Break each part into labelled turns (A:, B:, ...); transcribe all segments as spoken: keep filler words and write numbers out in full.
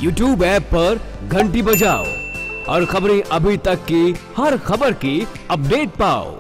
A: YouTube app पर घंटी बजाओ और खबरें अभी तक की हर खबर की अपडेट पाओ।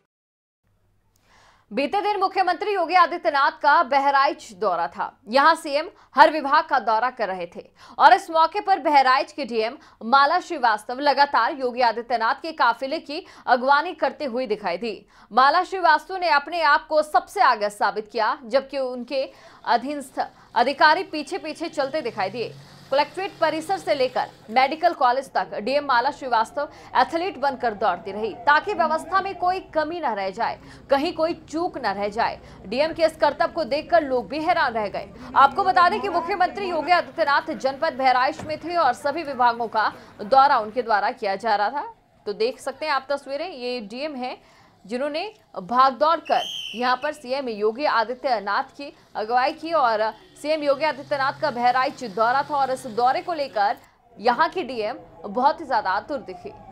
B: बीते दिन मुख्यमंत्री योगी आदित्यनाथ का बहराइच दौरा था। यहां सीएम हर विभाग का दौरा कर रहे थे और इस मौके पर बहराइच के डीएम माला श्रीवास्तव लगातार योगी आदित्यनाथ के काफिले की अगवानी करते हुए दिखाई दी। माला श्रीवास्तव ने अपने आप को सबसे आगे साबित किया, जबकि उनके अधीनस्थ अधिकारी पीछे पीछे चलते दिखाई दिए। कलेक्ट्रेट परिसर से लेकर मेडिकल कॉलेज तक डीएम माला श्रीवास्तव एथलीट बनकर दौड़ती रही, ताकि व्यवस्था में कोई कमी न रह जाए, कहीं कोई चूक न रह जाए। डीएम के इस कर्तव्य को देखकर लोग भी हैरान रह गए। आपको बता दें कि मुख्यमंत्री योगी आदित्यनाथ जनपद बहराइच में थे और सभी विभागों का दौरा उनके द्वारा किया जा रहा था। तो देख सकते हैं आप तस्वीरें, ये डीएम है जिन्होंने भाग दौड़ कर यहाँ पर सीएम योगी आदित्यनाथ की अगुवाई की और सीएम योगी आदित्यनाथ का बहराइच दौरा था और इस दौरे को लेकर यहाँ के डीएम बहुत ही ज्यादा आतुर दिखे।